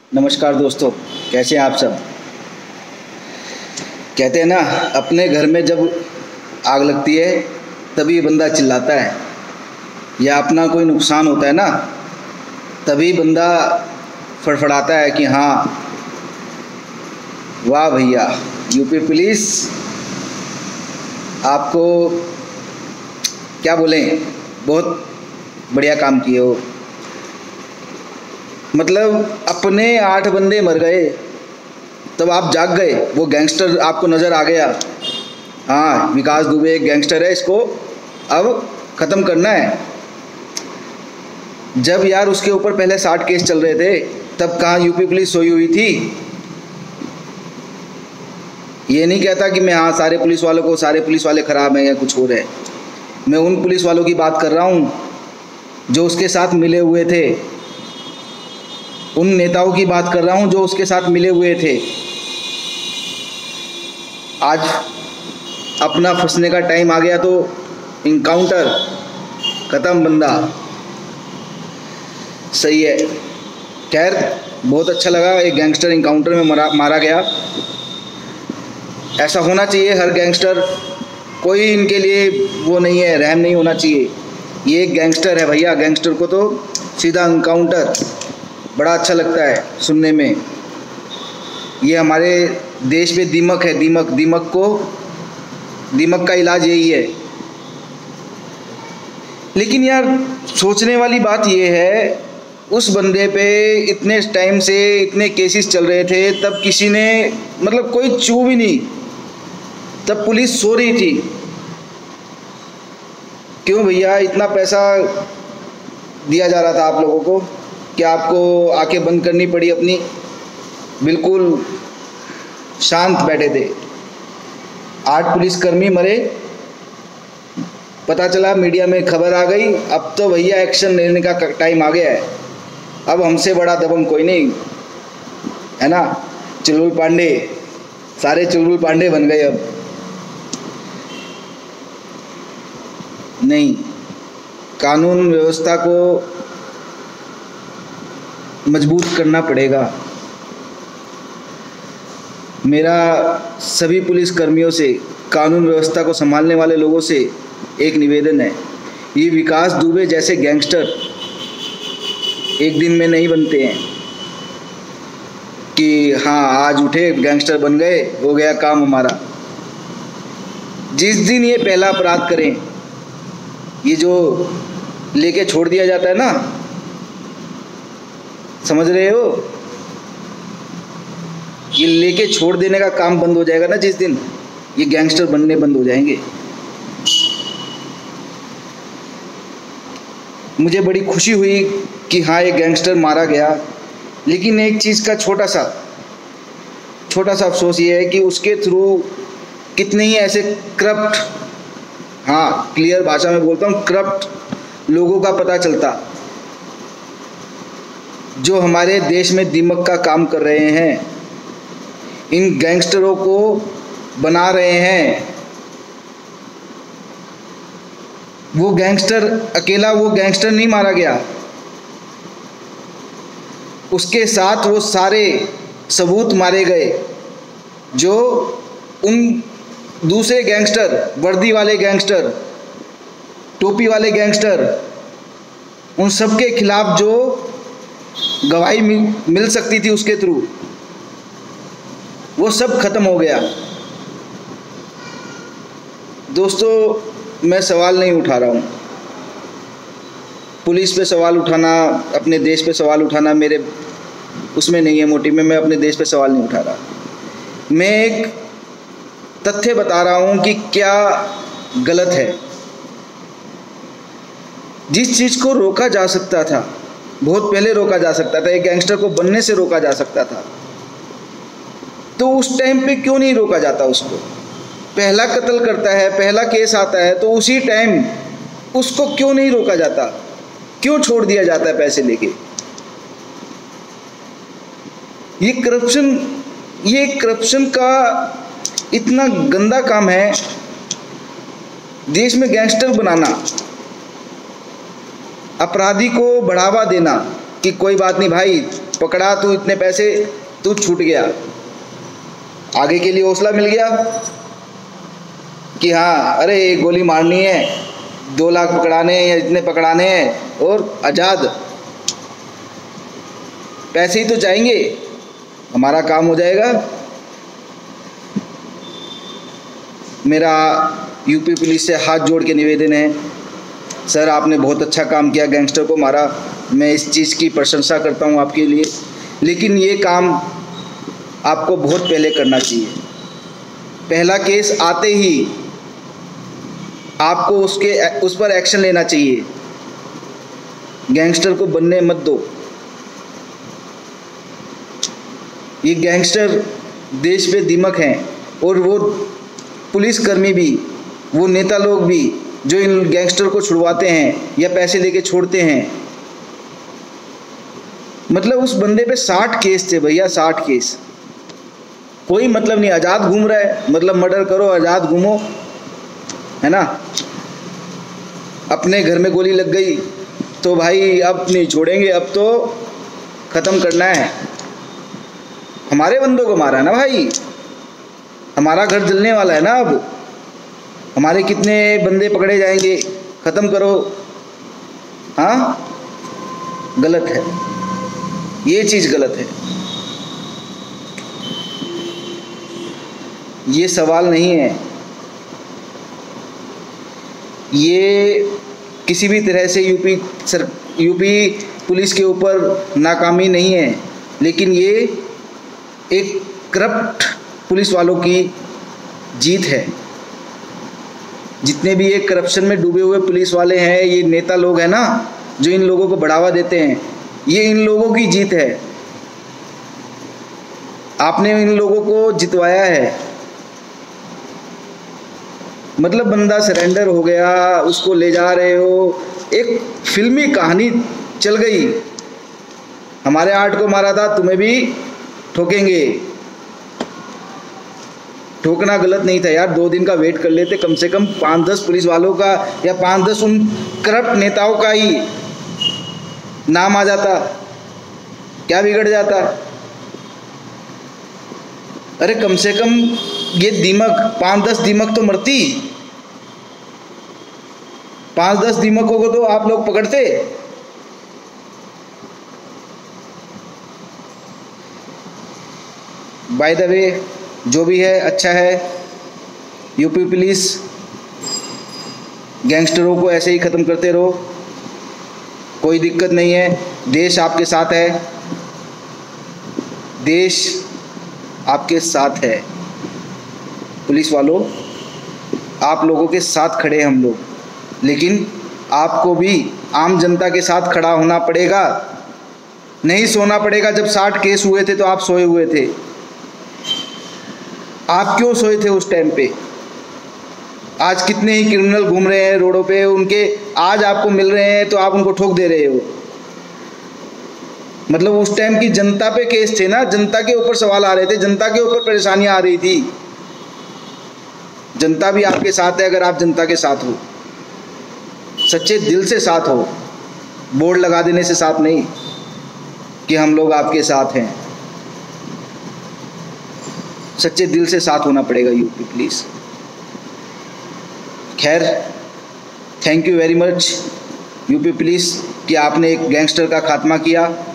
नमस्कार दोस्तों, कैसे हैं आप सब। कहते हैं ना, अपने घर में जब आग लगती है तभी बंदा चिल्लाता है, या अपना कोई नुकसान होता है ना तभी बंदा फड़फड़ाता है कि हाँ वाह भैया, यूपी पुलिस आपको क्या बोलें, बहुत बढ़िया काम किए हो। मतलब अपने 8 बंदे मर गए तब आप जाग गए, वो गैंगस्टर आपको नज़र आ गया। हाँ, विकास दुबे एक गैंगस्टर है, इसको अब ख़त्म करना है। जब यार उसके ऊपर पहले 60 केस चल रहे थे तब कहाँ यूपी पुलिस सोई हुई थी। ये नहीं कहता कि मैं हाँ सारे पुलिस वाले ख़राब हैं या कुछ हो रहे हैं। मैं उन पुलिस वालों की बात कर रहा हूँ जो उसके साथ मिले हुए थे, उन नेताओं की बात कर रहा हूं जो उसके साथ मिले हुए थे। आज अपना फंसने का टाइम आ गया तो इनकाउंटर, खत्म बंदा। सही है, खैर बहुत अच्छा लगा, एक गैंगस्टर इनकाउंटर में मारा गया। ऐसा होना चाहिए, हर गैंगस्टर, कोई इनके लिए वो नहीं है, रहम नहीं होना चाहिए। ये एक गैंगस्टर है भैया, गैंगस्टर को तो सीधा इनकाउंटर, बड़ा अच्छा लगता है सुनने में। ये हमारे देश में दीमक है, दीमक का इलाज यही है। लेकिन यार सोचने वाली बात ये है, उस बंदे पे इतने टाइम से इतने केसेस चल रहे थे, तब किसी ने मतलब कोई चू भी नहीं, तब पुलिस सो रही थी। क्यों भैया इतना पैसा दिया जा रहा था आप लोगों को कि आपको आंखें बंद करनी पड़ी अपनी, बिल्कुल शांत बैठे थे। 8 पुलिसकर्मी मरे, पता चला, मीडिया में खबर आ गई, अब तो भैया एक्शन लेने का टाइम आ गया है। अब हमसे बड़ा दबंग कोई नहीं है ना। चुलबुल पांडे, सारे चुलबुल पांडे बन गए। अब नहीं, कानून व्यवस्था को मजबूत करना पड़ेगा। मेरा सभी पुलिस कर्मियों से, कानून व्यवस्था को संभालने वाले लोगों से एक निवेदन है, ये विकास दुबे जैसे गैंगस्टर एक दिन में नहीं बनते हैं कि हाँ आज उठे गैंगस्टर बन गए, हो गया काम हमारा। जिस दिन ये पहला अपराध करें, ये जो लेके छोड़ दिया जाता है ना, समझ रहे हो, ये लेके छोड़ देने का काम बंद हो जाएगा ना, जिस दिन ये गैंगस्टर बनने बंद हो जाएंगे। मुझे बड़ी खुशी हुई कि हाँ एक गैंगस्टर मारा गया, लेकिन एक चीज़ का छोटा सा अफसोस ये है कि उसके थ्रू कितने ही ऐसे करप्ट, हाँ क्लियर भाषा में बोलता हूँ, करप्ट लोगों का पता चलता, जो हमारे देश में दीमक का काम कर रहे हैं, इन गैंगस्टरों को बना रहे हैं। वो गैंगस्टर अकेला, वो गैंगस्टर नहीं मारा गया, उसके साथ वो सारे सबूत मारे गए जो उन दूसरे गैंगस्टर, वर्दी वाले गैंगस्टर, टोपी वाले गैंगस्टर, उन सब के खिलाफ जो गवाही मिल सकती थी उसके थ्रू, वो सब खत्म हो गया। दोस्तों, मैं सवाल नहीं उठा रहा हूँ, पुलिस पे सवाल उठाना, अपने देश पे सवाल उठाना मेरे उसमें नहीं है मोटिव में, मैं अपने देश पे सवाल नहीं उठा रहा। मैं एक तथ्य बता रहा हूँ कि क्या गलत है। जिस चीज़ को रोका जा सकता था, बहुत पहले रोका जा सकता था, एक गैंगस्टर को बनने से रोका जा सकता था, तो उस टाइम पे क्यों नहीं रोका जाता उसको। पहला कत्ल करता है, पहला केस आता है, तो उसी टाइम उसको क्यों नहीं रोका जाता, क्यों छोड़ दिया जाता है पैसे लेके। ये करप्शन का इतना गंदा काम है देश में, गैंगस्टर बनाना, अपराधी को बढ़ावा देना कि कोई बात नहीं भाई, पकड़ा तू, इतने पैसे, तू छूट गया, आगे के लिए हौसला मिल गया कि हाँ अरे एक गोली मारनी है, 2 लाख पकड़ाने हैं या इतने पकड़ाने हैं और आज़ाद। पैसे ही तो चाहेंगे, हमारा काम हो जाएगा। मेरा यूपी पुलिस से हाथ जोड़ के निवेदन है, सर आपने बहुत अच्छा काम किया, गैंगस्टर को मारा, मैं इस चीज़ की प्रशंसा करता हूँ आपके लिए, लेकिन ये काम आपको बहुत पहले करना चाहिए। पहला केस आते ही आपको उस पर एक्शन लेना चाहिए। गैंगस्टर को बनने मत दो। ये गैंगस्टर देश पे दीमक हैं, और वो पुलिसकर्मी भी, वो नेता लोग भी जो इन गैंगस्टर को छुड़वाते हैं या पैसे लेके छोड़ते हैं। मतलब उस बंदे पे 60 केस थे भैया, 60 केस, कोई मतलब नहीं, आज़ाद घूम रहा है। मतलब मर्डर करो, आज़ाद घूमो, है ना। अपने घर में गोली लग गई तो भाई अब नहीं छोड़ेंगे, अब तो ख़त्म करना है। हमारे बंदों को मारा ना भाई, हमारा घर जलने वाला है ना। अब हमारे कितने बंदे पकड़े जाएंगे, ख़त्म करो। हाँ, गलत है, ये चीज़ गलत है। ये सवाल नहीं है, ये किसी भी तरह से यूपी पुलिस के ऊपर नाकामी नहीं है, लेकिन ये एक करप्ट पुलिस वालों की जीत है। जितने भी ये करप्शन में डूबे हुए पुलिस वाले हैं, ये नेता लोग हैं ना जो इन लोगों को बढ़ावा देते हैं, ये इन लोगों की जीत है। आपने इन लोगों को जितवाया है। मतलब बंदा सरेंडर हो गया, उसको ले जा रहे हो, एक फिल्मी कहानी चल गई। हमारे 8 को मारा था, तुम्हें भी ठोकेंगे। ठोकना गलत नहीं था यार, 2 दिन का वेट कर लेते, कम से कम 5-10 पुलिस वालों का या 5-10 उन करप्ट नेताओं का ही नाम आ जाता, क्या बिगड़ जाता। अरे कम से कम ये दीमक, 5-10 दीमक तो मरती, 5-10 दीमकों को तो आप लोग पकड़ते। बाय द वे, जो भी है अच्छा है। यूपी पुलिस गैंगस्टरों को ऐसे ही ख़त्म करते रहो, कोई दिक्कत नहीं है। देश आपके साथ है, देश आपके साथ है। पुलिस वालों, आप लोगों के साथ खड़े हैं हम लोग, लेकिन आपको भी आम जनता के साथ खड़ा होना पड़ेगा। नहीं सोना पड़ेगा। जब 60 केस हुए थे तो आप सोए हुए थे। आप क्यों सोए थे उस टाइम पे? आज कितने ही क्रिमिनल घूम रहे हैं रोडों पे, उनके आज आपको मिल रहे हैं तो आप उनको ठोक दे रहे हो। मतलब उस टाइम की जनता पे केस थे ना, जनता के ऊपर सवाल आ रहे थे, जनता के ऊपर परेशानियां आ रही थी। जनता भी आपके साथ है अगर आप जनता के साथ हो, सच्चे दिल से साथ हो, बोर्ड लगा देने से साथ नहीं कि हम लोग आपके साथ हैं। सच्चे दिल से साथ होना पड़ेगा यूपी पुलिस। खैर, thank you very much UP police कि आपने एक गैंगस्टर का खात्मा किया।